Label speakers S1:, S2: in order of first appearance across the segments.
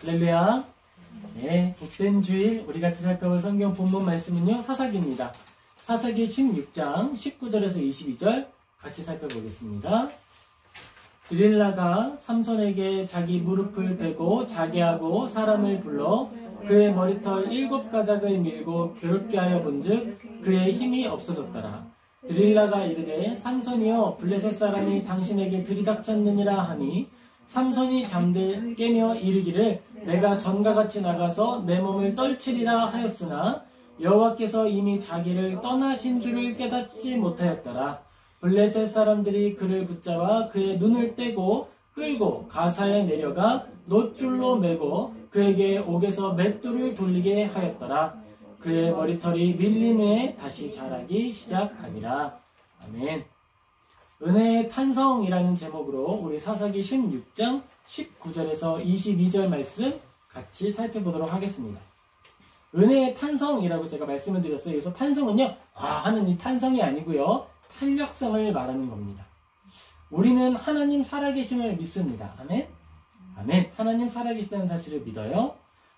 S1: 할렐루야. 네, 복된 주일 우리 같이 살펴볼 성경 본문 말씀은요, 사사기입니다. 사사기 16장 19절에서 22절 같이 살펴보겠습니다. 드릴라가 삼손에게 자기 무릎을 베고 자기하고 사람을 불러 그의 머리털 7가닥을 밀고 괴롭게 하여 본즉 그의 힘이 없어졌더라. 드릴라가 이르되 삼손이여 블레셋 사람이 당신에게 들이닥쳤느니라 하니 삼손이 잠들 깨며 이르기를 내가 전과 같이 나가서 내 몸을 떨치리라 하였으나 여호와께서 이미 자기를 떠나신 줄을 깨닫지 못하였더라. 블레셋 사람들이 그를 붙잡아 그의 눈을 떼고 끌고 가사에 내려가 놋줄로 매고 그에게 옥에서 맷돌을 돌리게 하였더라. 그의 머리털이 밀린 후에 다시 자라기 시작하니라. 아멘. 은혜의 탄성이라는 제목으로 우리 사사기 16장 19절에서 22절 말씀 같이 살펴보도록 하겠습니다. 은혜의 탄성이라고 제가 말씀을 드렸어요. 그래서 탄성은요, 하는 이 탄성이 아니고요, 탄력성을 말하는 겁니다. 우리는 하나님 살아계심을 믿습니다. 아멘. 아멘. 하나님 살아계시다는 사실을 믿어요.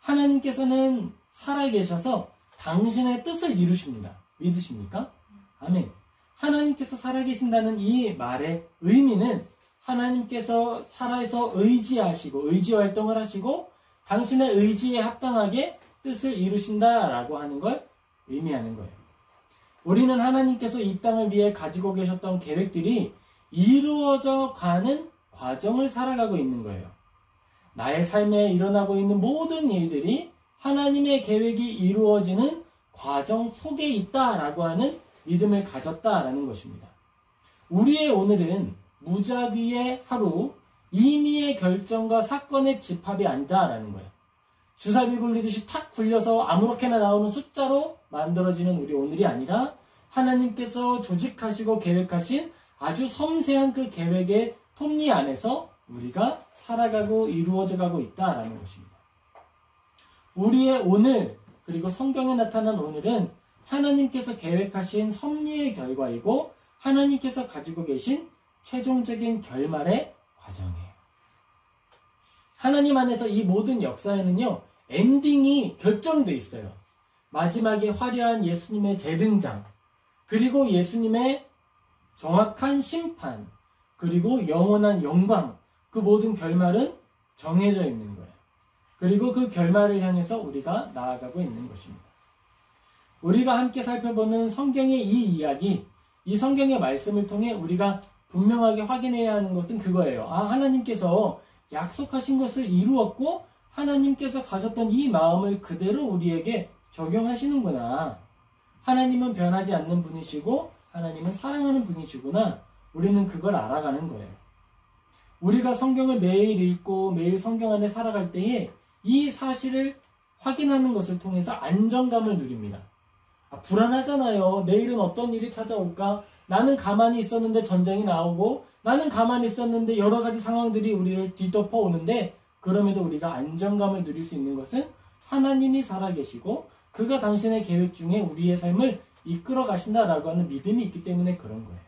S1: 하나님께서는 살아계셔서 당신의 뜻을 이루십니다. 믿으십니까? 아멘. 하나님께서 살아계신다는 이 말의 의미는 하나님께서 살아서 의지하시고 의지활동을 하시고 당신의 의지에 합당하게 뜻을 이루신다라고 하는 걸 의미하는 거예요. 우리는 하나님께서 이 땅을 위해 가지고 계셨던 계획들이 이루어져 가는 과정을 살아가고 있는 거예요. 나의 삶에 일어나고 있는 모든 일들이 하나님의 계획이 이루어지는 과정 속에 있다라고 하는 믿음을 가졌다라는 것입니다. 우리의 오늘은 무작위의 하루, 임의의 결정과 사건의 집합이 아니다라는 거예요. 주사위 굴리듯이 탁 굴려서 아무렇게나 나오는 숫자로 만들어지는 우리 오늘이 아니라 하나님께서 조직하시고 계획하신 아주 섬세한 그 계획의 톱니 안에서 우리가 살아가고 이루어져가고 있다라는 것입니다. 우리의 오늘, 그리고 성경에 나타난 오늘은 하나님께서 계획하신 섭리의 결과이고 하나님께서 가지고 계신 최종적인 결말의 과정이에요. 하나님 안에서 이 모든 역사에는요, 엔딩이 결정되어 있어요. 마지막에 화려한 예수님의 재등장, 그리고 예수님의 정확한 심판, 그리고 영원한 영광, 그 모든 결말은 정해져 있는 거예요. 그리고 그 결말을 향해서 우리가 나아가고 있는 것입니다. 우리가 함께 살펴보는 성경의 이 이야기, 이 성경의 말씀을 통해 우리가 분명하게 확인해야 하는 것은 그거예요. 하나님께서 약속하신 것을 이루었고 하나님께서 가졌던 이 마음을 그대로 우리에게 적용하시는구나. 하나님은 변하지 않는 분이시고 하나님은 사랑하는 분이시구나. 우리는 그걸 알아가는 거예요. 우리가 성경을 매일 읽고 매일 성경 안에 살아갈 때에 이 사실을 확인하는 것을 통해서 안정감을 누립니다. 불안하잖아요. 내일은 어떤 일이 찾아올까? 나는 가만히 있었는데 전쟁이 나오고 나는 가만히 있었는데 여러 가지 상황들이 우리를 뒤덮어 오는데 그럼에도 우리가 안정감을 누릴 수 있는 것은 하나님이 살아계시고 그가 당신의 계획 중에 우리의 삶을 이끌어 가신다라고 하는 믿음이 있기 때문에 그런 거예요.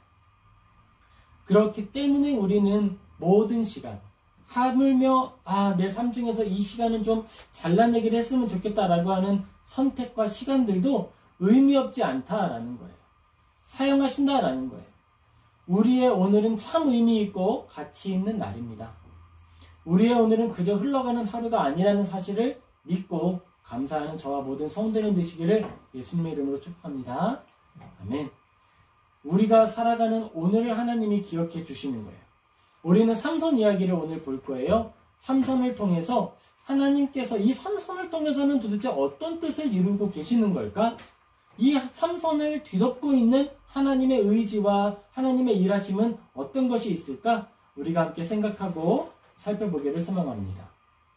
S1: 그렇기 때문에 우리는 모든 시간, 하물며 내 삶 중에서 이 시간은 좀 잘라내기를 했으면 좋겠다라고 하는 선택과 시간들도 의미 없지 않다라는 거예요. 사용하신다라는 거예요. 우리의 오늘은 참 의미 있고 가치 있는 날입니다. 우리의 오늘은 그저 흘러가는 하루가 아니라는 사실을 믿고 감사하는 저와 모든 성도님 되시기를 예수님의 이름으로 축복합니다. 아멘. 우리가 살아가는 오늘을 하나님이 기억해 주시는 거예요. 우리는 삼손 이야기를 오늘 볼 거예요. 삼손을 통해서 하나님께서 이 삼손을 통해서는 도대체 어떤 뜻을 이루고 계시는 걸까? 이 삼손을 뒤덮고 있는 하나님의 의지와 하나님의 일하심은 어떤 것이 있을까? 우리가 함께 생각하고 살펴보기를 소망합니다.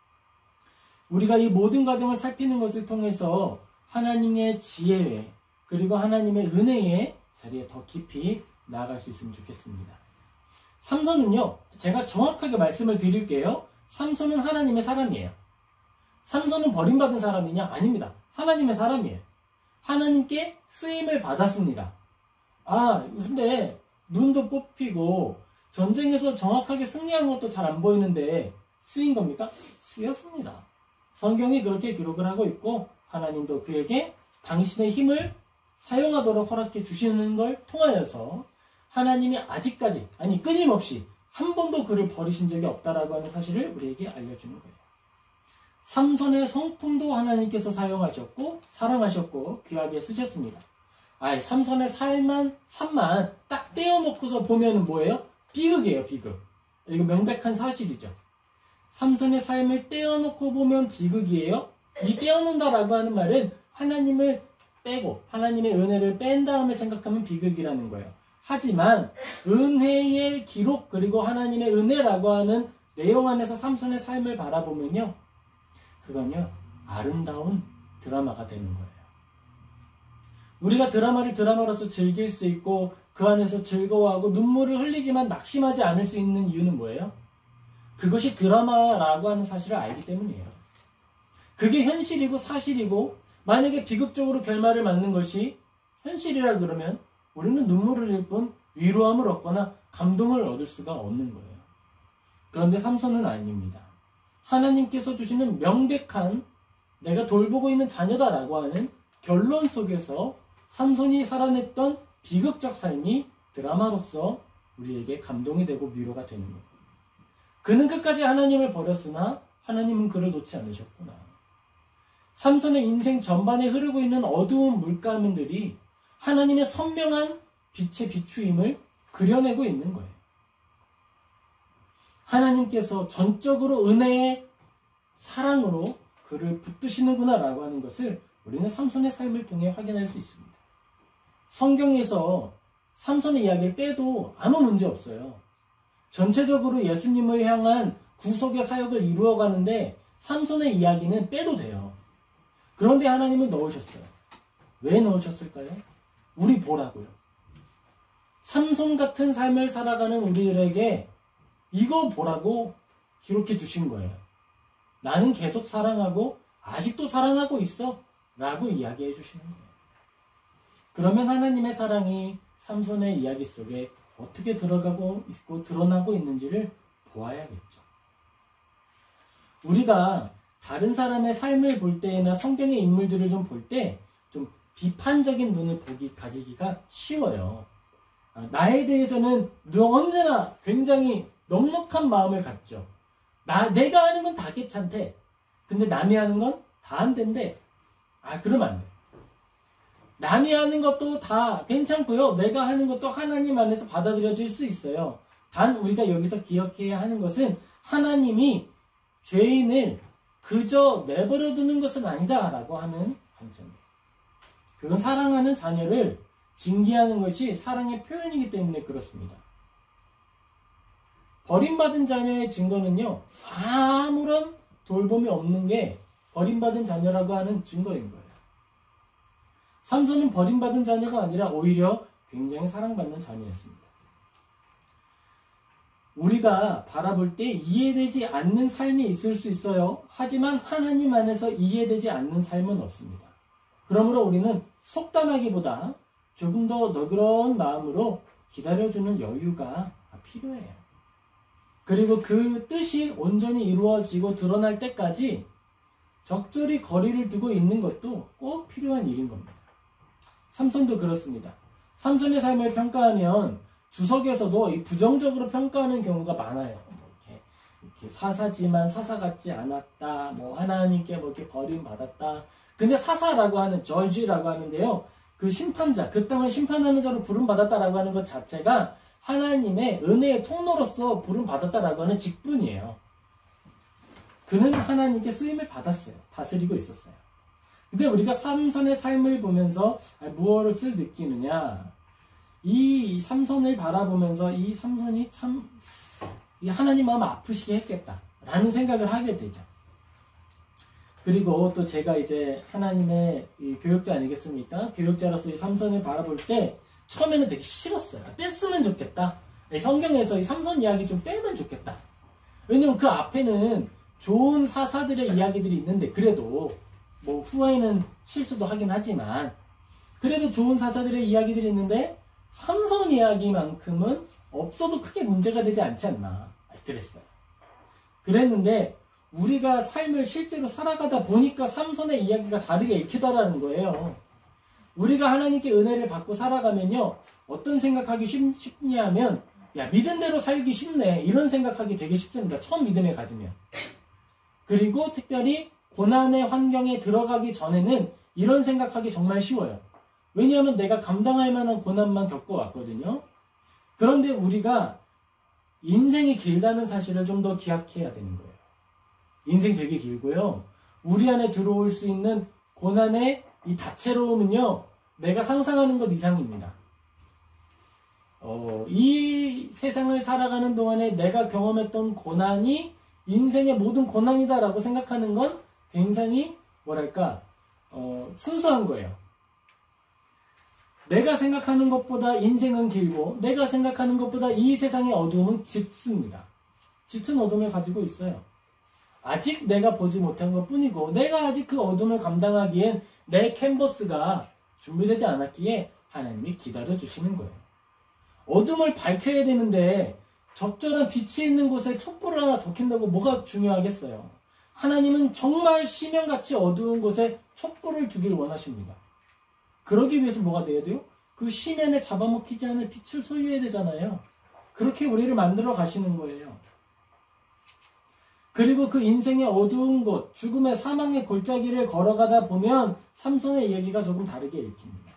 S1: 우리가 이 모든 과정을 살피는 것을 통해서 하나님의 지혜에 그리고 하나님의 은혜의 자리에 더 깊이 나아갈 수 있으면 좋겠습니다. 삼손은요, 제가 정확하게 말씀을 드릴게요. 삼손은 하나님의 사람이에요. 삼손은 버림받은 사람이냐? 아닙니다. 하나님의 사람이에요. 하나님께 쓰임을 받았습니다. 근데 눈도 뽑히고 전쟁에서 정확하게 승리한 것도 잘 안 보이는데 쓰인 겁니까? 쓰였습니다. 성경이 그렇게 기록을 하고 있고 하나님도 그에게 당신의 힘을 사용하도록 허락해 주시는 걸 통하여서 하나님이 아직까지 아니 끊임없이 한 번도 그를 버리신 적이 없다라고 하는 사실을 우리에게 알려주는 거예요. 삼손의 성품도 하나님께서 사용하셨고 사랑하셨고 귀하게 쓰셨습니다. 삼손의 삶만 딱 떼어놓고서 보면은 뭐예요? 비극이에요, 비극. 이거 명백한 사실이죠. 삼손의 삶을 떼어놓고 보면 비극이에요. 이 떼어놓는다라고 하는 말은 하나님을 빼고 하나님의 은혜를 뺀 다음에 생각하면 비극이라는 거예요. 하지만 은혜의 기록 그리고 하나님의 은혜라고 하는 내용 안에서 삼손의 삶을 바라보면요. 그건요. 아름다운 드라마가 되는 거예요. 우리가 드라마를 드라마로서 즐길 수 있고 그 안에서 즐거워하고 눈물을 흘리지만 낙심하지 않을 수 있는 이유는 뭐예요? 그것이 드라마라고 하는 사실을 알기 때문이에요. 그게 현실이고 사실이고 만약에 비극적으로 결말을 맞는 것이 현실이라 그러면 우리는 눈물을 흘릴 뿐 위로함을 얻거나 감동을 얻을 수가 없는 거예요. 그런데 삼손은 아닙니다. 하나님께서 주시는 명백한 내가 돌보고 있는 자녀다라고 하는 결론 속에서 삼손이 살아냈던 비극적 삶이 드라마로서 우리에게 감동이 되고 위로가 되는 거예요. 그는 끝까지 하나님을 버렸으나 하나님은 그를 놓지 않으셨구나. 삼손의 인생 전반에 흐르고 있는 어두운 물가면들이 하나님의 선명한 빛의 비추임을 그려내고 있는 거예요. 하나님께서 전적으로 은혜의 사랑으로 그를 붙드시는구나 라고 하는 것을 우리는 삼손의 삶을 통해 확인할 수 있습니다. 성경에서 삼손의 이야기를 빼도 아무 문제 없어요. 전체적으로 예수님을 향한 구속의 사역을 이루어가는데 삼손의 이야기는 빼도 돼요. 그런데 하나님은 넣으셨어요. 왜 넣으셨을까요? 우리 보라고요. 삼손 같은 삶을 살아가는 우리들에게 이거 보라고 기록해 주신 거예요. 나는 계속 사랑하고 아직도 사랑하고 있어 라고 이야기해 주시는 거예요. 그러면 하나님의 사랑이 삼손의 이야기 속에 어떻게 들어가고 있고 드러나고 있는지를 보아야겠죠. 우리가 다른 사람의 삶을 볼 때나 성경의 인물들을 좀 볼 때 좀 비판적인 눈을 가지기가 쉬워요. 나에 대해서는 언제나 굉장히 넉넉한 마음을 갖죠. 내가 하는 건 다 괜찮대. 근데 남이 하는 건 다 안 된대. 그러면 안 돼. 남이 하는 것도 다 괜찮고요. 내가 하는 것도 하나님 안에서 받아들여질 수 있어요. 단 우리가 여기서 기억해야 하는 것은 하나님이 죄인을 그저 내버려 두는 것은 아니다 라고 하는 관점이에요. 그건 사랑하는 자녀를 징계하는 것이 사랑의 표현이기 때문에 그렇습니다. 버림받은 자녀의 증거는요. 아무런 돌봄이 없는 게 버림받은 자녀라고 하는 증거인 거예요. 삼손은 버림받은 자녀가 아니라 오히려 굉장히 사랑받는 자녀였습니다. 우리가 바라볼 때 이해되지 않는 삶이 있을 수 있어요. 하지만 하나님 안에서 이해되지 않는 삶은 없습니다. 그러므로 우리는 속단하기보다 조금 더 너그러운 마음으로 기다려주는 여유가 필요해요. 그리고 그 뜻이 온전히 이루어지고 드러날 때까지 적절히 거리를 두고 있는 것도 꼭 필요한 일인 겁니다. 삼손도 그렇습니다. 삼손의 삶을 평가하면 주석에서도 이 부정적으로 평가하는 경우가 많아요. 이렇게 사사지만 사사 같지 않았다. 하나님께 이렇게 버림받았다. 근데 사사라고 하는 저지라고 하는데요. 그 심판자, 그 땅을 심판하는 자로 부름받았다라고 하는 것 자체가 하나님의 은혜의 통로로서 부름받았다라고 하는 직분이에요. 그는 하나님께 쓰임을 받았어요. 다스리고 있었어요. 근데 우리가 삼손의 삶을 보면서 무엇을 느끼느냐? 이 삼손을 바라보면서 이 삼손이 참 하나님 마음 아프시게 했겠다라는 생각을 하게 되죠. 그리고 또 제가 이제 하나님의 교육자 아니겠습니까? 교육자로서 이 삼손을 바라볼 때 처음에는 되게 싫었어요. 뺐으면 좋겠다. 성경에서 이 삼손 이야기 좀 빼면 좋겠다. 왜냐면 그 앞에는 좋은 사사들의 이야기들이 있는데 그래도 후에는 실수도 하긴 하지만 그래도 좋은 사사들의 이야기들이 있는데 삼손 이야기만큼은 없어도 크게 문제가 되지 않지 않나 그랬어요. 그랬는데 우리가 삶을 실제로 살아가다 보니까 삼손의 이야기가 다르게 읽히더라는 거예요. 우리가 하나님께 은혜를 받고 살아가면요, 어떤 생각하기 쉽냐 하면, 야, 믿은 대로 살기 쉽네, 이런 생각하기 되게 쉽습니다. 처음 믿음에 가지면. 그리고 특별히 고난의 환경에 들어가기 전에는 이런 생각하기 정말 쉬워요. 왜냐하면 내가 감당할 만한 고난만 겪어왔거든요. 그런데 우리가 인생이 길다는 사실을 좀 더 기억해야 되는 거예요. 인생 되게 길고요. 우리 안에 들어올 수 있는 고난의 이 다채로움은요, 내가 상상하는 것 이상입니다. 이 세상을 살아가는 동안에 내가 경험했던 고난이 인생의 모든 고난이다라고 생각하는 건 굉장히 뭐랄까 순수한 거예요. 내가 생각하는 것보다 인생은 길고 내가 생각하는 것보다 이 세상의 어두움은 짙습니다. 짙은 어둠을 가지고 있어요. 아직 내가 보지 못한 것뿐이고 내가 아직 그 어둠을 감당하기엔 내 캔버스가 준비되지 않았기에 하나님이 기다려주시는 거예요. 어둠을 밝혀야 되는데 적절한 빛이 있는 곳에 촛불을 하나 더 켠다고 뭐가 중요하겠어요. 하나님은 정말 심연같이 어두운 곳에 촛불을 두길 원하십니다. 그러기 위해서 뭐가 돼야 돼요? 그 심연에 잡아먹히지 않을 빛을 소유해야 되잖아요. 그렇게 우리를 만들어 가시는 거예요. 그리고 그 인생의 어두운 곳, 죽음의 사망의 골짜기를 걸어가다 보면 삼손의 이야기가 조금 다르게 읽힙니다.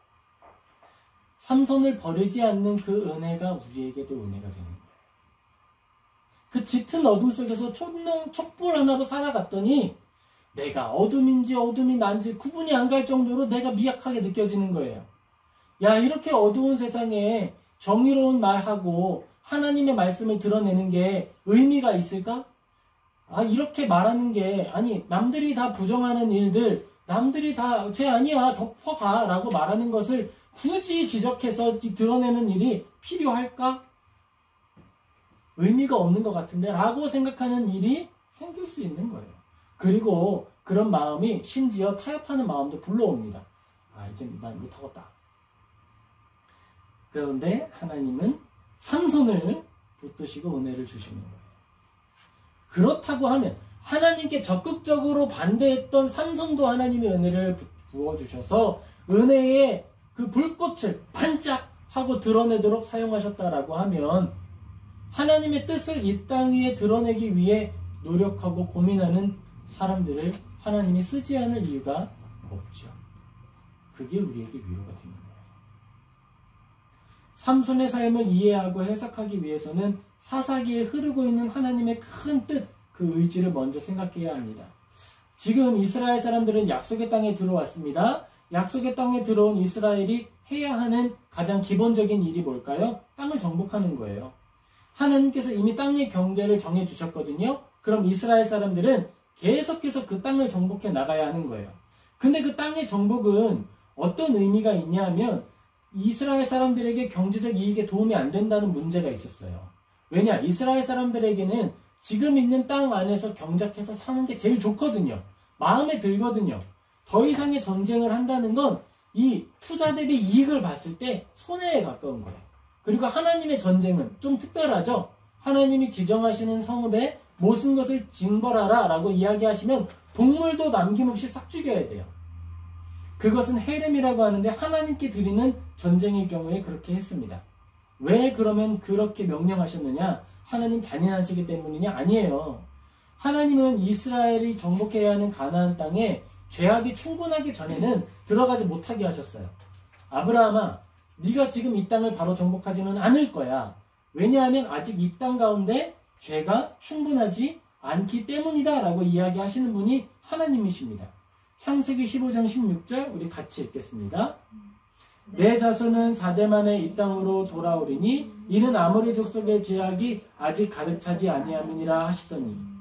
S1: 삼손을 버리지 않는 그 은혜가 우리에게도 은혜가 되는 거예요. 그 짙은 어둠 속에서 촛불 하나로 살아갔더니 내가 어둠인지 어둠이 난지 구분이 안 갈 정도로 내가 미약하게 느껴지는 거예요. 야, 이렇게 어두운 세상에 정의로운 말하고 하나님의 말씀을 드러내는 게 의미가 있을까? 아, 이렇게 말하는 게, 아니, 남들이 다 부정하는 일들, 남들이 다 죄 아니야, 덮어가 라고 말하는 것을 굳이 지적해서 드러내는 일이 필요할까? 의미가 없는 것 같은데 라고 생각하는 일이 생길 수 있는 거예요. 그리고 그런 마음이 심지어 타협하는 마음도 불러옵니다. 아, 이제 난 못하겠다. 그런데 하나님은 삼손을 붙드시고 은혜를 주시는 거예요. 그렇다고 하면 하나님께 적극적으로 반대했던 삼손도 하나님의 은혜를 부어주셔서 은혜의 그 불꽃을 반짝하고 드러내도록 사용하셨다라고 하면 하나님의 뜻을 이 땅 위에 드러내기 위해 노력하고 고민하는 사람들을 하나님이 쓰지 않을 이유가 없죠. 그게 우리에게 위로가 되는 거예요. 삼손의 삶을 이해하고 해석하기 위해서는 사사기에 흐르고 있는 하나님의 큰 뜻, 그 의지를 먼저 생각해야 합니다. 지금 이스라엘 사람들은 약속의 땅에 들어왔습니다. 약속의 땅에 들어온 이스라엘이 해야 하는 가장 기본적인 일이 뭘까요? 땅을 정복하는 거예요. 하나님께서 이미 땅의 경계를 정해주셨거든요. 그럼 이스라엘 사람들은 계속해서 그 땅을 정복해 나가야 하는 거예요. 근데 그 땅의 정복은 어떤 의미가 있냐 하면 이스라엘 사람들에게 경제적 이익에 도움이 안 된다는 문제가 있었어요. 왜냐? 이스라엘 사람들에게는 지금 있는 땅 안에서 경작해서 사는 게 제일 좋거든요. 마음에 들거든요. 더 이상의 전쟁을 한다는 건 이 투자 대비 이익을 봤을 때 손해에 가까운 거예요. 그리고 하나님의 전쟁은 좀 특별하죠. 하나님이 지정하시는 성읍에 모든 것을 징벌하라 라고 이야기하시면 동물도 남김없이 싹 죽여야 돼요. 그것은 헤렘이라고 하는데 하나님께 드리는 전쟁의 경우에 그렇게 했습니다. 왜 그러면 그렇게 명령하셨느냐? 하나님 잔인하시기 때문이냐? 아니에요. 하나님은 이스라엘이 정복해야 하는 가나안 땅에 죄악이 충분하기 전에는 들어가지 못하게 하셨어요. 아브라함아, 네가 지금 이 땅을 바로 정복하지는 않을 거야. 왜냐하면 아직 이 땅 가운데 죄가 충분하지 않기 때문이다 라고 이야기하시는 분이 하나님이십니다. 창세기 15장 16절 우리 같이 읽겠습니다. 내 자손은 4대 만에 이 땅으로 돌아오리니 이는 아모리 족속의 죄악이 아직 가득 차지 아니함이니라 하시더니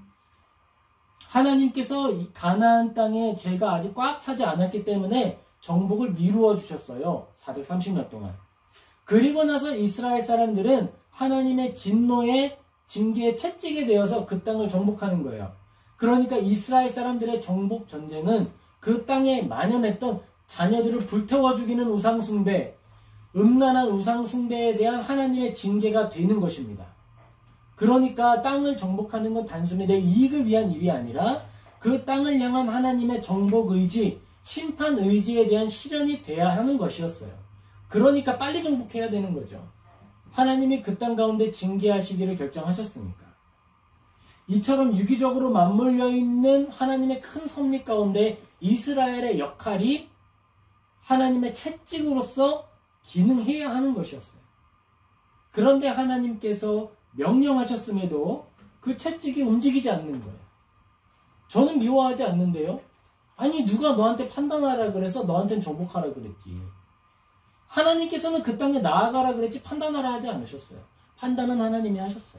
S1: 하나님께서 이 가나안 땅에 죄가 아직 꽉 차지 않았기 때문에 정복을 미루어 주셨어요. 430년 동안. 그리고 나서 이스라엘 사람들은 하나님의 진노의 징계에 채찍이 되어서 그 땅을 정복하는 거예요. 그러니까 이스라엘 사람들의 정복 전쟁은 그 땅에 만연했던 자녀들을 불태워 죽이는 우상숭배, 음란한 우상숭배에 대한 하나님의 징계가 되는 것입니다. 그러니까 땅을 정복하는 건 단순히 내 이익을 위한 일이 아니라 그 땅을 향한 하나님의 정복 의지, 심판 의지에 대한 실현이 돼야 하는 것이었어요. 그러니까 빨리 정복해야 되는 거죠. 하나님이 그 땅 가운데 징계하시기를 결정하셨으니까. 이처럼 유기적으로 맞물려 있는 하나님의 큰 섭리 가운데 이스라엘의 역할이 하나님의 채찍으로서 기능해야 하는 것이었어요. 그런데 하나님께서 명령하셨음에도 그 채찍이 움직이지 않는 거예요. 저는 미워하지 않는데요. 아니 누가 너한테 판단하라 그래서 너한테는 정복하라 그랬지. 하나님께서는 그 땅에 나아가라 그랬지 판단하라 하지 않으셨어요. 판단은 하나님이 하셨어요.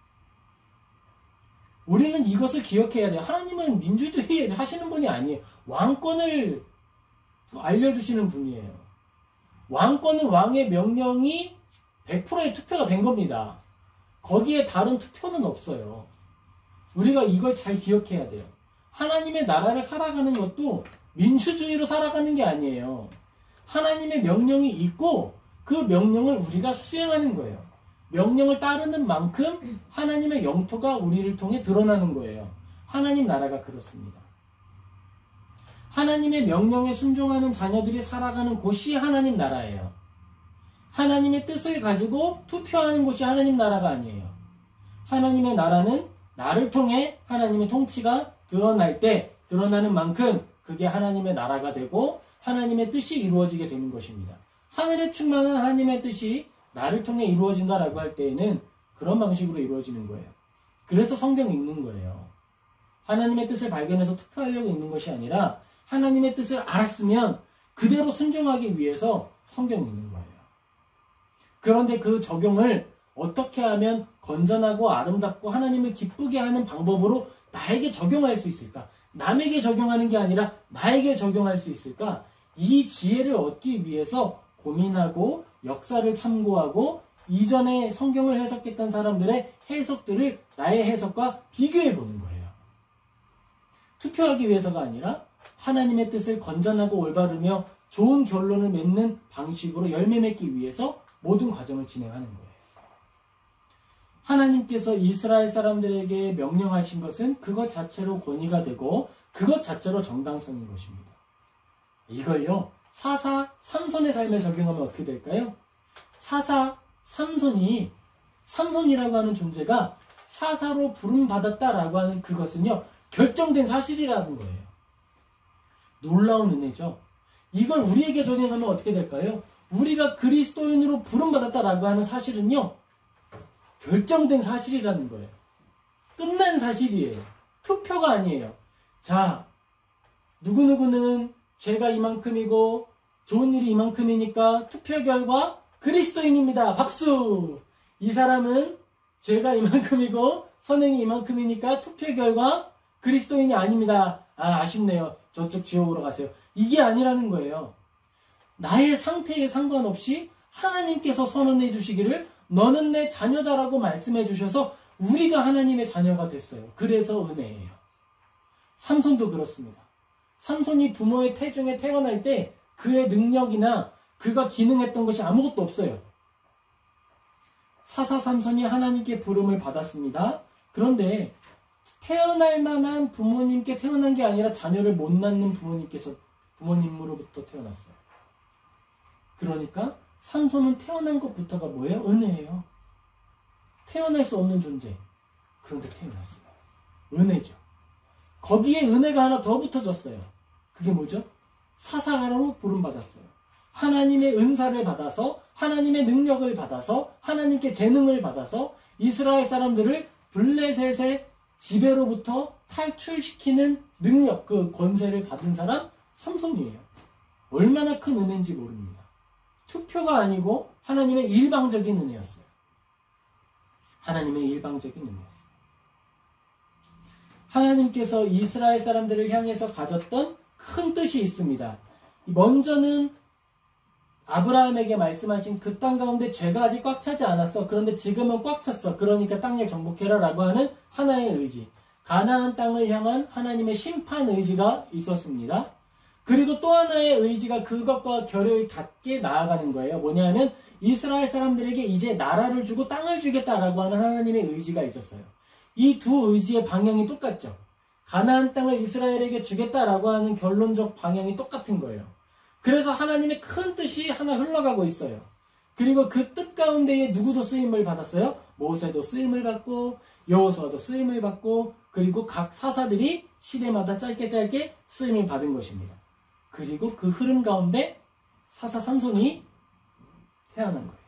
S1: 우리는 이것을 기억해야 돼요. 하나님은 민주주의 하시는 분이 아니에요. 왕권을 알려주시는 분이에요. 왕권은 왕의 명령이 100%의 투표가 된 겁니다. 거기에 다른 투표는 없어요. 우리가 이걸 잘 기억해야 돼요. 하나님의 나라를 살아가는 것도 민주주의로 살아가는 게 아니에요. 하나님의 명령이 있고 그 명령을 우리가 수행하는 거예요. 명령을 따르는 만큼 하나님의 영토가 우리를 통해 드러나는 거예요. 하나님 나라가 그렇습니다. 하나님의 명령에 순종하는 자녀들이 살아가는 곳이 하나님 나라예요. 하나님의 뜻을 가지고 투표하는 곳이 하나님 나라가 아니에요. 하나님의 나라는 나를 통해 하나님의 통치가 드러날 때 드러나는 만큼 그게 하나님의 나라가 되고 하나님의 뜻이 이루어지게 되는 것입니다. 하늘에 충만한 하나님의 뜻이 나를 통해 이루어진다라고 할 때에는 그런 방식으로 이루어지는 거예요. 그래서 성경이 읽는 거예요. 하나님의 뜻을 발견해서 투표하려고 읽는 것이 아니라 하나님의 뜻을 알았으면 그대로 순종하기 위해서 성경을 읽는 거예요. 그런데 그 적용을 어떻게 하면 건전하고 아름답고 하나님을 기쁘게 하는 방법으로 나에게 적용할 수 있을까? 남에게 적용하는 게 아니라 나에게 적용할 수 있을까? 이 지혜를 얻기 위해서 고민하고 역사를 참고하고 이전에 성경을 해석했던 사람들의 해석들을 나의 해석과 비교해 보는 거예요. 투표하기 위해서가 아니라 하나님의 뜻을 건전하고 올바르며 좋은 결론을 맺는 방식으로 열매 맺기 위해서 모든 과정을 진행하는 거예요. 하나님께서 이스라엘 사람들에게 명령하신 것은 그것 자체로 권위가 되고 그것 자체로 정당성인 것입니다. 이걸요, 사사 삼손의 삶에 적용하면 어떻게 될까요? 사사 삼손이라고 하는 존재가 사사로 부름받았다라고 하는 그것은요, 결정된 사실이라는 거예요. 놀라운 은혜죠. 이걸 우리에게 적용하면 어떻게 될까요? 우리가 그리스도인으로 부름받았다라고 하는 사실은요, 결정된 사실이라는 거예요. 끝난 사실이에요. 투표가 아니에요. 자, 누구누구는 죄가 이만큼이고 좋은 일이 이만큼이니까 투표 결과 그리스도인입니다. 박수! 이 사람은 죄가 이만큼이고 선행이 이만큼이니까 투표 결과 그리스도인이 아닙니다. 아쉽네요. 저쪽 지옥으로 가세요. 이게 아니라는 거예요. 나의 상태에 상관없이 하나님께서 선언해 주시기를 너는 내 자녀다라고 말씀해 주셔서 우리가 하나님의 자녀가 됐어요. 그래서 은혜예요. 삼손도 그렇습니다. 삼손이 부모의 태중에 태어날 때 그의 능력이나 그가 기능했던 것이 아무것도 없어요. 사사 삼손이 하나님께 부름을 받았습니다. 그런데 태어날 만한 부모님께 태어난 게 아니라 자녀를 못 낳는 부모님으로부터 태어났어요. 그러니까 삼손은 태어난 것부터가 뭐예요? 은혜예요. 태어날 수 없는 존재. 그런데 태어났어요. 은혜죠. 거기에 은혜가 하나 더 붙어졌어요. 그게 뭐죠? 사사가로 부름받았어요. 하나님의 은사를 받아서, 하나님의 능력을 받아서, 하나님께 재능을 받아서 이스라엘 사람들을 블레셋의 지배로부터 탈출시키는 능력, 그 권세를 받은 사람 삼손이에요. 얼마나 큰 은혜인지 모릅니다. 투표가 아니고 하나님의 일방적인 은혜였어요. 하나님의 일방적인 은혜였어요. 하나님께서 이스라엘 사람들을 향해서 가졌던 큰 뜻이 있습니다. 먼저는 아브라함에게 말씀하신 그 땅 가운데 죄가 아직 꽉 차지 않았어. 그런데 지금은 꽉 찼어. 그러니까 땅을 정복해라 라고 하는 하나의 의지. 가나안 땅을 향한 하나님의 심판 의지가 있었습니다. 그리고 또 하나의 의지가 그것과 결을 닿게 나아가는 거예요. 뭐냐면 이스라엘 사람들에게 이제 나라를 주고 땅을 주겠다라고 하는 하나님의 의지가 있었어요. 이 두 의지의 방향이 똑같죠. 가나안 땅을 이스라엘에게 주겠다라고 하는 결론적 방향이 똑같은 거예요. 그래서 하나님의 큰 뜻이 하나 흘러가고 있어요. 그리고 그 뜻 가운데에 누구도 쓰임을 받았어요? 모세도 쓰임을 받고 여호수아도 쓰임을 받고 그리고 각 사사들이 시대마다 짧게 쓰임을 받은 것입니다. 그리고 그 흐름 가운데 사사 삼손이 태어난 거예요.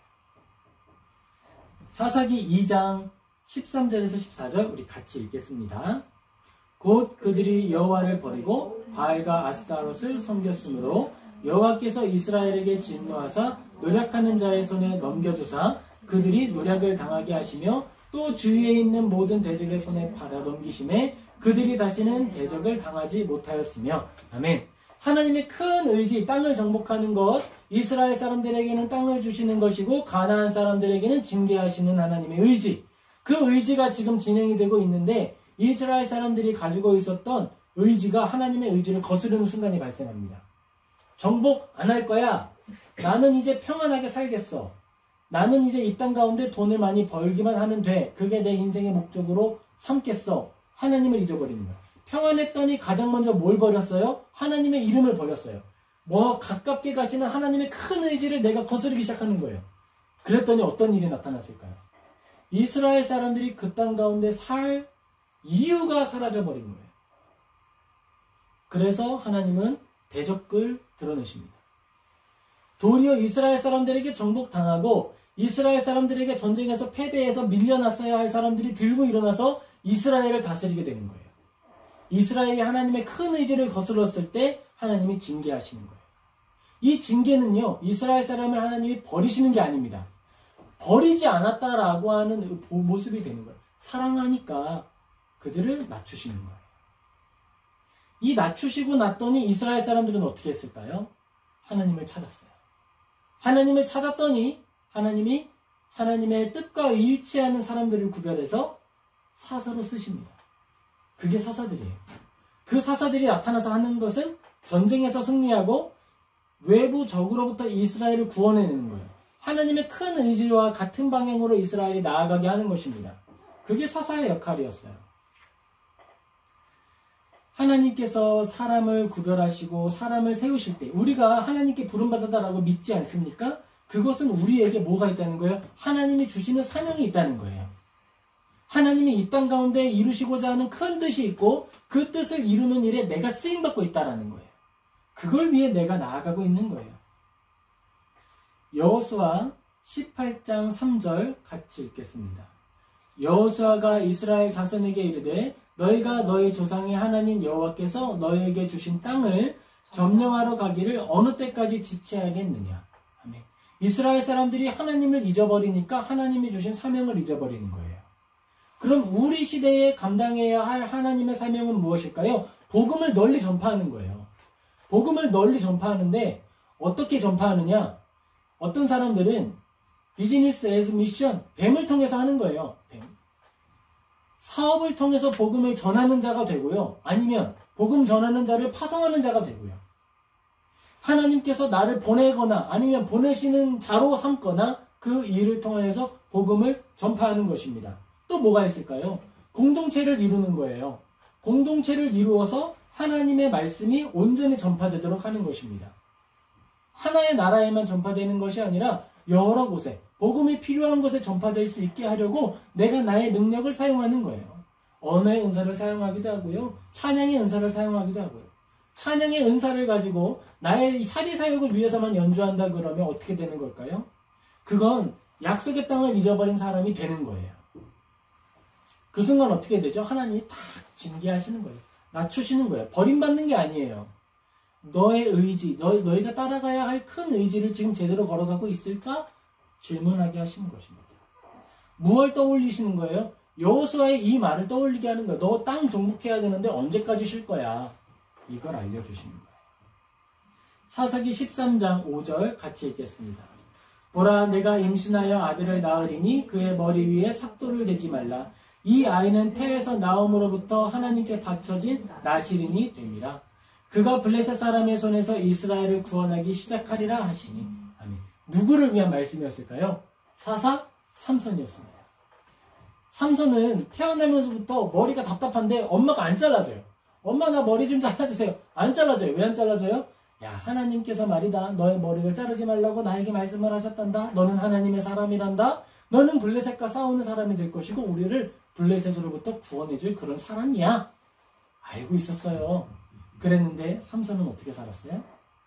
S1: 사사기 2장 13절에서 14절 우리 같이 읽겠습니다. 곧 그들이 여호와를 버리고 바알과 아스타롯을 섬겼으므로 여호와께서 이스라엘에게 진노하사 노략하는 자의 손에 넘겨주사 그들이 노략을 당하게 하시며 또 주위에 있는 모든 대적의 손에 팔아 넘기심에 그들이 다시는 대적을 당하지 못하였으며. 아멘. 하나님의 큰 의지, 땅을 정복하는 것, 이스라엘 사람들에게는 땅을 주시는 것이고 가나안 사람들에게는 징계하시는 하나님의 의지, 그 의지가 지금 진행이 되고 있는데 이스라엘 사람들이 가지고 있었던 의지가 하나님의 의지를 거스르는 순간이 발생합니다. 정복 안 할 거야. 나는 이제 평안하게 살겠어. 나는 이제 이 땅 가운데 돈을 많이 벌기만 하면 돼. 그게 내 인생의 목적으로 삼겠어. 하나님을 잊어버리는 거야. 평안했더니 가장 먼저 뭘 버렸어요? 하나님의 이름을 버렸어요. 뭐 가깝게 가시는 하나님의 큰 의지를 내가 거스르기 시작하는 거예요. 그랬더니 어떤 일이 나타났을까요? 이스라엘 사람들이 그 땅 가운데 살 이유가 사라져버린 거예요. 그래서 하나님은 대적을 드러내십니다. 도리어 이스라엘 사람들에게 정복당하고 이스라엘 사람들에게 전쟁에서 패배해서 밀려났어야 할 사람들이 들고 일어나서 이스라엘을 다스리게 되는 거예요. 이스라엘이 하나님의 큰 의지를 거슬렀을 때 하나님이 징계하시는 거예요. 이 징계는요, 이스라엘 사람을 하나님이 버리시는 게 아닙니다. 버리지 않았다라고 하는 모습이 되는 거예요. 사랑하니까 그들을 낮추시는 거예요. 이 낮추시고 났더니 이스라엘 사람들은 어떻게 했을까요? 하나님을 찾았어요. 하나님을 찾았더니 하나님이 하나님의 뜻과 일치하는 사람들을 구별해서 사사로 쓰십니다. 그게 사사들이에요. 그 사사들이 나타나서 하는 것은 전쟁에서 승리하고 외부 적으로부터 이스라엘을 구원해내는 거예요. 하나님의 큰 의지와 같은 방향으로 이스라엘이 나아가게 하는 것입니다. 그게 사사의 역할이었어요. 하나님께서 사람을 구별하시고 사람을 세우실 때 우리가 하나님께 부름받았다라고 믿지 않습니까? 그것은 우리에게 뭐가 있다는 거예요? 하나님이 주시는 사명이 있다는 거예요. 하나님이 이 땅 가운데 이루시고자 하는 큰 뜻이 있고 그 뜻을 이루는 일에 내가 쓰임받고 있다는 거예요. 그걸 위해 내가 나아가고 있는 거예요. 여호수아 18장 3절 같이 읽겠습니다. 여호수아가 이스라엘 자손에게 이르되 너희가 너희 조상의 하나님 여호와께서 너희에게 주신 땅을 점령하러 가기를 어느 때까지 지체하겠느냐. 아멘. 이스라엘 사람들이 하나님을 잊어버리니까 하나님이 주신 사명을 잊어버리는 거예요. 그럼 우리 시대에 감당해야 할 하나님의 사명은 무엇일까요? 복음을 널리 전파하는 거예요. 복음을 널리 전파하는데 어떻게 전파하느냐? 어떤 사람들은 비즈니스 에즈 미션, 뱀을 통해서 하는 거예요. 뱀. 사업을 통해서 복음을 전하는 자가 되고요. 아니면 복음 전하는 자를 파송하는 자가 되고요. 하나님께서 나를 보내거나 아니면 보내시는 자로 삼거나 그 일을 통해서 복음을 전파하는 것입니다. 또 뭐가 있을까요? 공동체를 이루는 거예요. 공동체를 이루어서 하나님의 말씀이 온전히 전파되도록 하는 것입니다. 하나의 나라에만 전파되는 것이 아니라 여러 곳에 복음이 필요한 곳에 전파될 수 있게 하려고 내가 나의 능력을 사용하는 거예요. 언어의 은사를 사용하기도 하고요. 찬양의 은사를 사용하기도 하고요. 찬양의 은사를 가지고 나의 사리사욕을 위해서만 연주한다 그러면 어떻게 되는 걸까요? 그건 약속의 땅을 잊어버린 사람이 되는 거예요. 그 순간 어떻게 되죠? 하나님이 탁 징계하시는 거예요. 낮추시는 거예요. 버림받는 게 아니에요. 너의 의지, 너희가 따라가야 할 큰 의지를 지금 제대로 걸어가고 있을까? 질문하게 하시는 것입니다. 무엇을 떠올리시는 거예요? 여호수아의 이 말을 떠올리게 하는 거예요. 너 땅 정복해야 되는데 언제까지 쉴 거야? 이걸 알려주시는 거예요. 사사기 13장 5절 같이 읽겠습니다. 보라, 내가 임신하여 아들을 낳으리니 그의 머리 위에 삭도를 대지 말라. 이 아이는 태에서 나옴으로부터 하나님께 바쳐진 나시린이 됩니다. 그가 블레셋 사람의 손에서 이스라엘을 구원하기 시작하리라 하시니. 아멘. 누구를 위한 말씀이었을까요? 사사 삼손이었습니다. 삼손은 태어나면서부터 머리가 답답한데 엄마가 안 잘라줘요. 엄마 나 머리 좀 잘라주세요. 안 잘라줘요. 왜 안 잘라줘요? 야, 하나님께서 말이다. 너의 머리를 자르지 말라고 나에게 말씀을 하셨단다. 너는 하나님의 사람이란다. 너는 블레셋과 싸우는 사람이 될 것이고 우리를 블레셋으로부터 구원해줄 그런 사람이야. 알고 있었어요. 그랬는데 삼손은 어떻게 살았어요?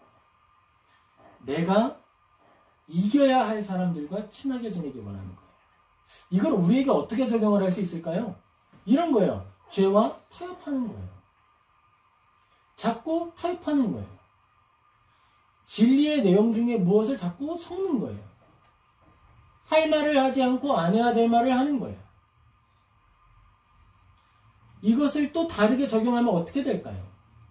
S1: 내가 이겨야 할 사람들과 친하게 지내기 원하는 거예요. 이걸 우리에게 어떻게 적용을 할 수 있을까요? 이런 거예요. 죄와 타협하는 거예요. 자꾸 타협하는 거예요. 진리의 내용 중에 무엇을 자꾸 섞는 거예요. 할 말을 하지 않고 안 해야 될 말을 하는 거예요. 이것을 또 다르게 적용하면 어떻게 될까요?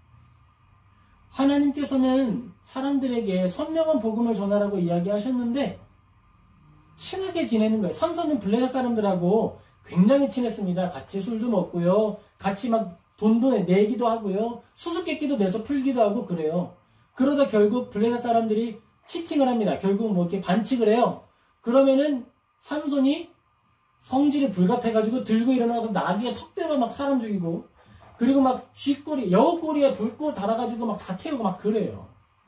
S1: 하나님께서는 사람들에게 선명한 복음을 전하라고 이야기하셨는데 친하게 지내는 거예요. 삼손은 블레셋 사람들하고 굉장히 친했습니다. 같이 술도 먹고요. 같이 막 돈도 내기도 하고요. 수수께끼도 내서 풀기도 하고 그래요. 그러다 결국 블레셋 사람들이 치팅을 합니다. 결국 뭐 이렇게 반칙을 해요. 그러면은 삼손이 성질이 불같아가지고 들고 일어나서 나귀에 턱대로 막 사람 죽이고 그리고 막 쥐꼬리, 여우꼬리에 불꽃 달아가지고 막 다 태우고 막 그래요.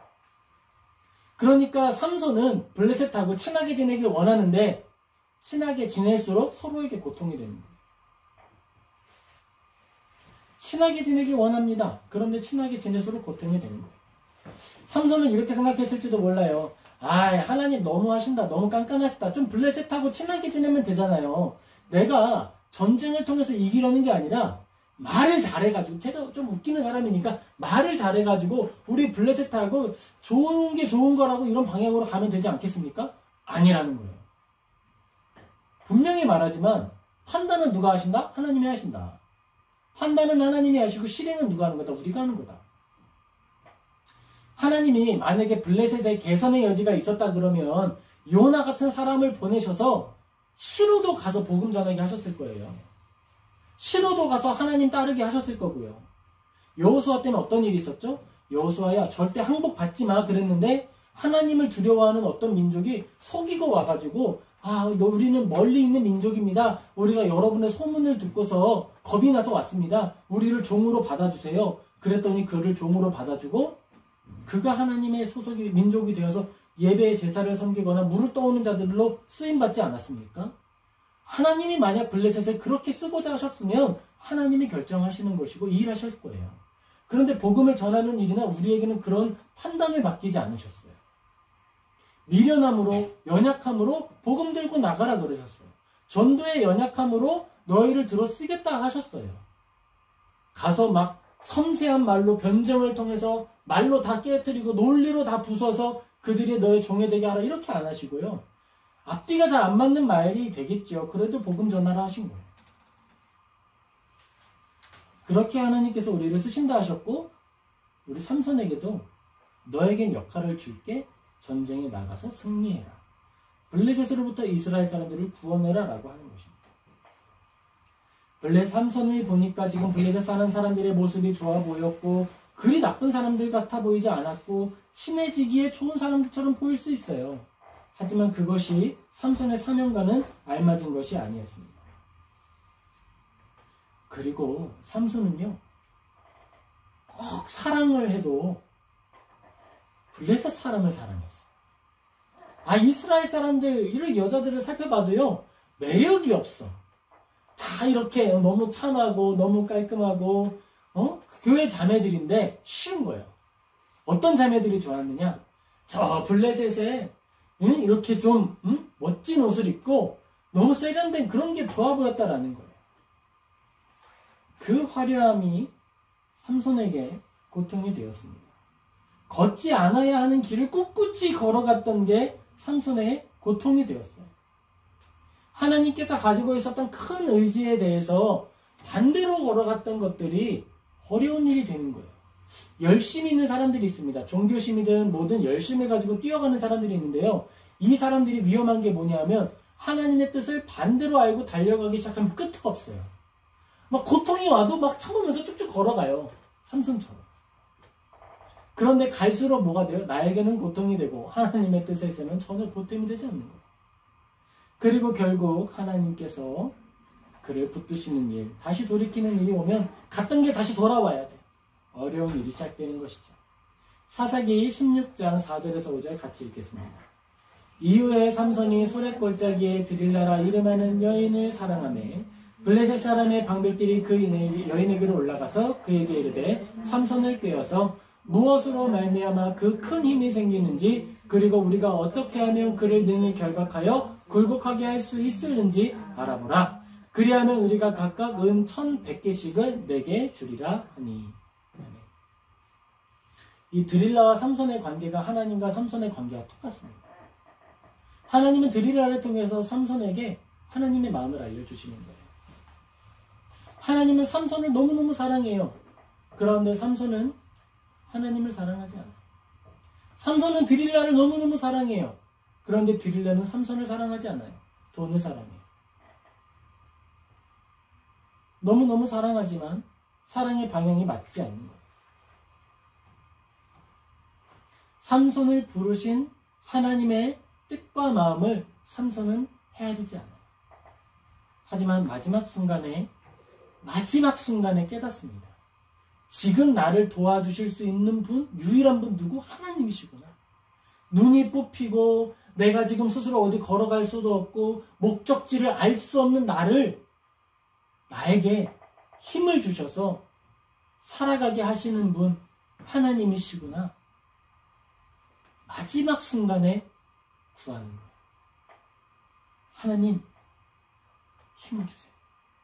S1: 그러니까 삼손은 블레셋하고 친하게 지내길 원하는데 친하게 지낼수록 서로에게 고통이 되는 거예요. 친하게 지내길 원합니다. 그런데 친하게 지낼수록 고통이 되는 거예요. 삼손은 이렇게 생각했을지도 몰라요. 아, 하나님 너무 하신다. 너무 깐깐하시다. 좀 블레셋하고 친하게 지내면 되잖아요. 내가 전쟁을 통해서 이기려는 게 아니라 말을 잘해가지고 제가 좀 웃기는 사람이니까 말을 잘해가지고 우리 블레셋하고 좋은 게 좋은 거라고 이런 방향으로 가면 되지 않겠습니까? 아니라는 거예요. 분명히 말하지만 판단은 누가 하신다? 하나님이 하신다. 판단은 하나님이 하시고 실행은 누가 하는 거다? 우리가 하는 거다. 하나님이 만약에 블레셋에 개선의 여지가 있었다 그러면 요나 같은 사람을 보내셔서 시로도 가서 복음 전하게 하셨을 거예요. 시로도 가서 하나님 따르게 하셨을 거고요. 여호수아 때는 어떤 일이 있었죠? 여호수아야 절대 항복받지 마 그랬는데 하나님을 두려워하는 어떤 민족이 속이고 와가지고 우리는 멀리 있는 민족입니다. 우리가 여러분의 소문을 듣고서 겁이 나서 왔습니다. 우리를 종으로 받아주세요. 그랬더니 그를 종으로 받아주고 그가 하나님의 소속이 민족이 되어서 예배의 제사를 섬기거나 물을 떠오는 자들로 쓰임받지 않았습니까? 하나님이 만약 블레셋을 그렇게 쓰고자 하셨으면 하나님이 결정하시는 것이고 일하실 거예요. 그런데 복음을 전하는 일이나 우리에게는 그런 판단을 맡기지 않으셨어요. 미련함으로 연약함으로 복음 들고 나가라 그러셨어요. 전도의 연약함으로 너희를 들어 쓰겠다 하셨어요. 가서 막 섬세한 말로 변정을 통해서 말로 다 깨뜨리고 논리로 다 부숴서 그들이 너의 종이 되게 하라 이렇게 안 하시고요. 앞뒤가 잘 안 맞는 말이 되겠죠. 그래도 복음 전하라 하신 거예요. 그렇게 하나님께서 우리를 쓰신다 하셨고 우리 삼손에게도 너에겐 역할을 줄게 전쟁에 나가서 승리해라. 블레셋으로부터 이스라엘 사람들을 구원해라 라고 하는 것입니다. 블레셋 삼손을 보니까 지금 블레셋 사는 사람들의 모습이 좋아 보였고 그리 나쁜 사람들 같아 보이지 않았고 친해지기에 좋은 사람들처럼 보일 수 있어요. 하지만 그것이 삼손의 사명과는 알맞은 것이 아니었습니다. 그리고 삼손은요, 꼭 사랑을 해도 블레셋 사람을 사랑했어요. 이스라엘 사람들, 이런 여자들을 살펴봐도요, 매력이 없어. 다 이렇게 너무 참하고, 너무 깔끔하고, 교회 자매들인데 쉬운 거예요. 어떤 자매들이 좋았느냐? 저 블레셋에 이렇게 좀 멋진 옷을 입고 너무 세련된 그런 게 좋아 보였다라는 거예요. 그 화려함이 삼손에게 고통이 되었습니다. 걷지 않아야 하는 길을 꿋꿋이 걸어갔던 게 삼손의 고통이 되었어요. 하나님께서 가지고 있었던 큰 의지에 대해서 반대로 걸어갔던 것들이 어려운 일이 되는 거예요. 열심히 있는 사람들이 있습니다. 종교심이든 뭐든 열심히 가지고 뛰어가는 사람들이 있는데요. 이 사람들이 위험한 게 뭐냐면 하나님의 뜻을 반대로 알고 달려가기 시작하면 끝이 없어요. 막 고통이 와도 막 참으면서 쭉쭉 걸어가요. 삼손처럼. 그런데 갈수록 뭐가 돼요? 나에게는 고통이 되고 하나님의 뜻에서는 전혀 보탬이 되지 않는 거예요. 그리고 결국 하나님께서 그를 붙드시는 일, 다시 돌이키는 일이 오면 갔던 길 다시 돌아와야 돼. 어려운 일이 시작되는 것이죠. 사사기 16장 4절에서 5절 같이 읽겠습니다. 이후에 삼손이 소랫골짜기에 드릴라라 이름하는 여인을 사랑하매 블레셋 사람의 방백들이 그 여인에게로 올라가서 그에게 이르되 삼손을 꾀어서 무엇으로 말미암아 그 큰 힘이 생기는지 그리고 우리가 어떻게 하면 그를 능히 결박하여 굴복하게 할 수 있을는지 알아보라. 그리하면 우리가 각각 은 1,100개씩을 내게 주리라 하니. 이 드릴라와 삼손의 관계가 하나님과 삼손의 관계가 똑같습니다. 하나님은 드릴라를 통해서 삼손에게 하나님의 마음을 알려주시는 거예요. 하나님은 삼손을 너무너무 사랑해요. 그런데 삼손은 하나님을 사랑하지 않아요. 삼손은 드릴라를 너무너무 사랑해요. 그런데 드릴라는 삼손을 사랑하지 않아요. 돈을 사랑해요. 너무너무 사랑하지만 사랑의 방향이 맞지 않는 거예요. 삼손을 부르신 하나님의 뜻과 마음을 삼손은 헤아리지 않아요. 하지만 마지막 순간에 깨닫습니다. 지금 나를 도와주실 수 있는 분, 유일한 분 누구? 하나님이시구나. 눈이 뽑히고 내가 지금 스스로 어디 걸어갈 수도 없고 목적지를 알 수 없는 나에게 힘을 주셔서 살아가게 하시는 분 하나님이시구나. 마지막 순간에 구하는 거예요. 하나님 힘을 주세요.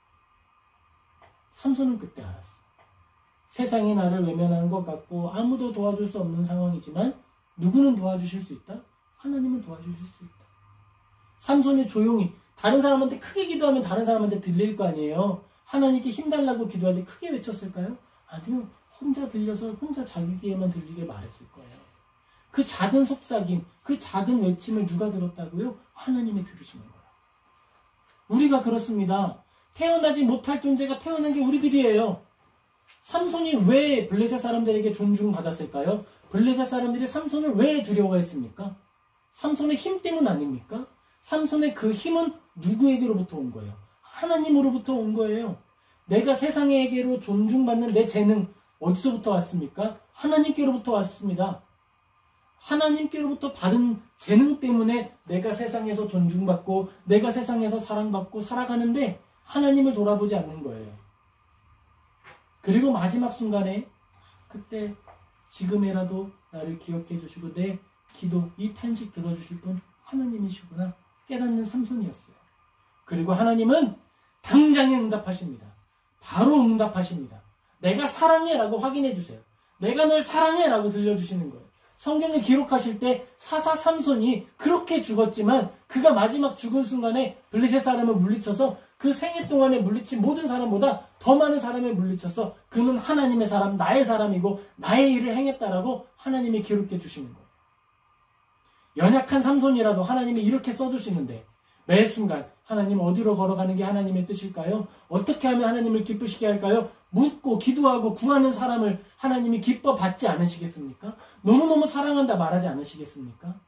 S1: 삼손은 그때 알았어. 세상이 나를 외면하는 것 같고 아무도 도와줄 수 없는 상황이지만 누구는 도와주실 수 있다? 하나님은 도와주실 수 있다. 삼손이 조용히 다른 사람한테 크게 기도하면 다른 사람한테 들릴 거 아니에요. 하나님께 힘달라고 기도할 때 크게 외쳤을까요? 아니요. 혼자 들려서 혼자 자기 귀에만 들리게 말했을 거예요. 그 작은 속삭임, 그 작은 외침을 누가 들었다고요? 하나님이 들으시는 거예요. 우리가 그렇습니다. 태어나지 못할 존재가 태어난 게 우리들이에요. 삼손이 왜 블레셋 사람들에게 존중받았을까요? 블레셋 사람들이 삼손을 왜 두려워했습니까? 삼손의 힘 때문 아닙니까? 삼손의 그 힘은 누구에게로부터 온 거예요? 하나님으로부터 온 거예요. 내가 세상에게로 존중받는 내 재능 어디서부터 왔습니까? 하나님께로부터 왔습니다. 하나님께로부터 받은 재능 때문에 내가 세상에서 존중받고 내가 세상에서 사랑받고 살아가는데 하나님을 돌아보지 않는 거예요. 그리고 마지막 순간에 그때 지금이라도 나를 기억해 주시고 내 기도, 이 탄식 들어주실 분 하나님이시구나 깨닫는 삼손이었어요. 그리고 하나님은 당장에 응답하십니다. 바로 응답하십니다. 내가 사랑해 라고 확인해 주세요. 내가 널 사랑해 라고 들려주시는 거예요. 성경에 기록하실 때 사사 삼손이 그렇게 죽었지만 그가 마지막 죽은 순간에 블레셋 사람을 물리쳐서 그 생애 동안에 물리친 모든 사람보다 더 많은 사람을 물리쳐서 그는 하나님의 사람, 나의 사람이고 나의 일을 행했다라고 하나님이 기록해 주시는 거예요. 연약한 삼손이라도 하나님이 이렇게 써주시는데 매 순간 하나님 어디로 걸어가는 게 하나님의 뜻일까요? 어떻게 하면 하나님을 기쁘시게 할까요? 묻고 기도하고 구하는 사람을 하나님이 기뻐 받지 않으시겠습니까? 너무너무 사랑한다 말하지 않으시겠습니까?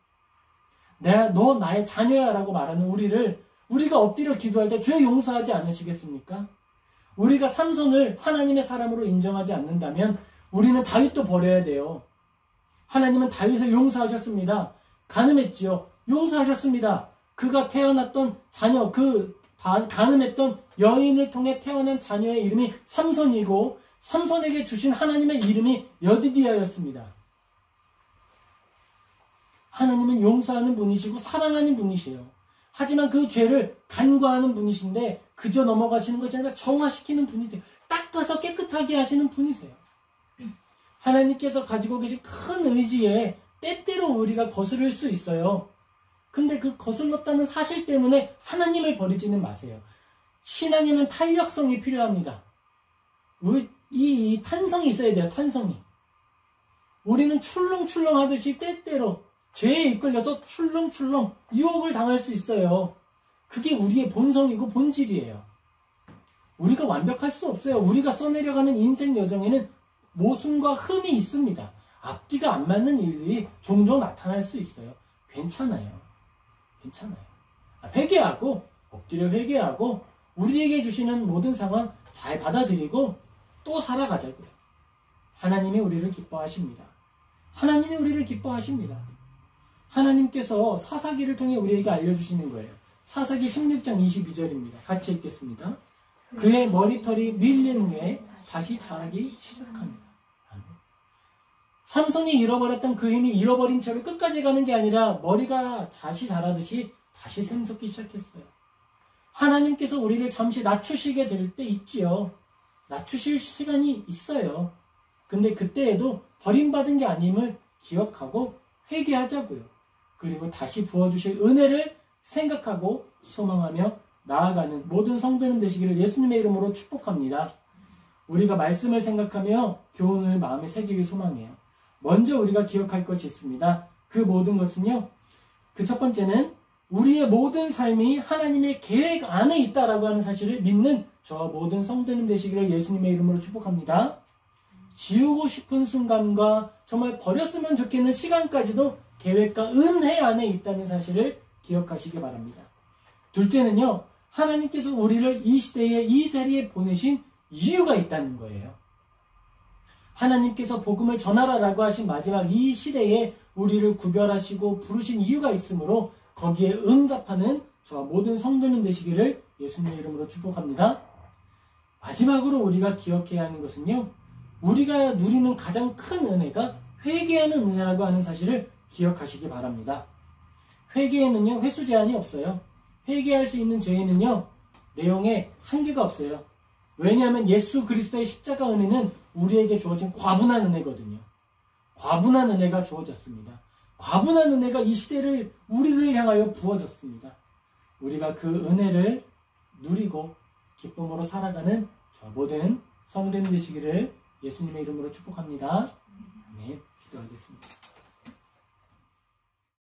S1: 너 나의 자녀야 라고 말하는 우리가 엎드려 기도할 때 죄 용서하지 않으시겠습니까? 우리가 삼손을 하나님의 사람으로 인정하지 않는다면 우리는 다윗도 버려야 돼요. 하나님은 다윗을 용서하셨습니다. 가늠했지요. 용서하셨습니다. 그가 태어났던 자녀, 가늠했던 여인을 통해 태어난 자녀의 이름이 삼손이고 삼손에게 주신 하나님의 이름이 여디디아였습니다. 하나님은 용서하는 분이시고 사랑하는 분이시에요. 하지만 그 죄를 간과하는 분이신데 그저 넘어가시는 것이 아니라 정화시키는 분이세요. 닦아서 깨끗하게 하시는 분이세요. 하나님께서 가지고 계신 큰 의지에 때때로 우리가 거스를 수 있어요. 근데 그 거슬렀다는 사실 때문에 하나님을 버리지는 마세요. 신앙에는 탄력성이 필요합니다. 이 탄성이 있어야 돼요. 탄성이. 우리는 출렁출렁 하듯이 때때로 죄에 이끌려서 출렁출렁 유혹을 당할 수 있어요. 그게 우리의 본성이고 본질이에요. 우리가 완벽할 수 없어요. 우리가 써내려가는 인생 여정에는 모순과 흠이 있습니다. 앞뒤가 안 맞는 일들이 종종 나타날 수 있어요. 괜찮아요. 회개하고, 엎드려 회개하고, 우리에게 주시는 모든 상황 잘 받아들이고 또 살아가자고요. 하나님이 우리를 기뻐하십니다. 하나님께서 사사기를 통해 우리에게 알려주시는 거예요. 사사기 16장 22절입니다. 같이 읽겠습니다. 그의 머리털이 밀린 후에 다시 자라기 시작합니다. 삼손이 잃어버렸던 그 힘이 잃어버린 채로 끝까지 가는 게 아니라 머리가 다시 자라듯이 다시 샘솟기 시작했어요. 하나님께서 우리를 잠시 낮추시게 될 때 있지요. 낮추실 시간이 있어요. 근데 그때에도 버림받은 게 아님을 기억하고 회개하자고요. 그리고 다시 부어주실 은혜를 생각하고 소망하며 나아가는 모든 성도님 되시기를 예수님의 이름으로 축복합니다. 우리가 말씀을 생각하며 교훈을 마음에 새기길 소망해요. 먼저 우리가 기억할 것이 있습니다. 그 모든 것은요. 그 첫 번째는 우리의 모든 삶이 하나님의 계획 안에 있다라고 하는 사실을 믿는 저와 모든 성도님 되시기를 예수님의 이름으로 축복합니다. 지우고 싶은 순간과 정말 버렸으면 좋겠는 시간까지도 계획과 은혜 안에 있다는 사실을 기억하시기 바랍니다. 둘째는요. 하나님께서 우리를 이 시대에 이 자리에 보내신 이유가 있다는 거예요. 하나님께서 복음을 전하라라고 하신 마지막 이 시대에 우리를 구별하시고 부르신 이유가 있으므로 거기에 응답하는 저와 모든 성도님 되시기를 예수님의 이름으로 축복합니다. 마지막으로 우리가 기억해야 하는 것은요. 우리가 누리는 가장 큰 은혜가 회개하는 은혜라고 하는 사실을 기억하시기 바랍니다. 회개에는요. 횟수 제한이 없어요. 회개할 수 있는 죄에는요. 내용에 한계가 없어요. 왜냐하면 예수 그리스도의 십자가 은혜는 우리에게 주어진 과분한 은혜거든요. 과분한 은혜가 주어졌습니다. 과분한 은혜가 이 시대를 우리를 향하여 부어졌습니다. 우리가 그 은혜를 누리고 기쁨으로 살아가는 저 모든 성도님 되시기를 예수님의 이름으로 축복합니다. 아멘. 기도하겠습니다.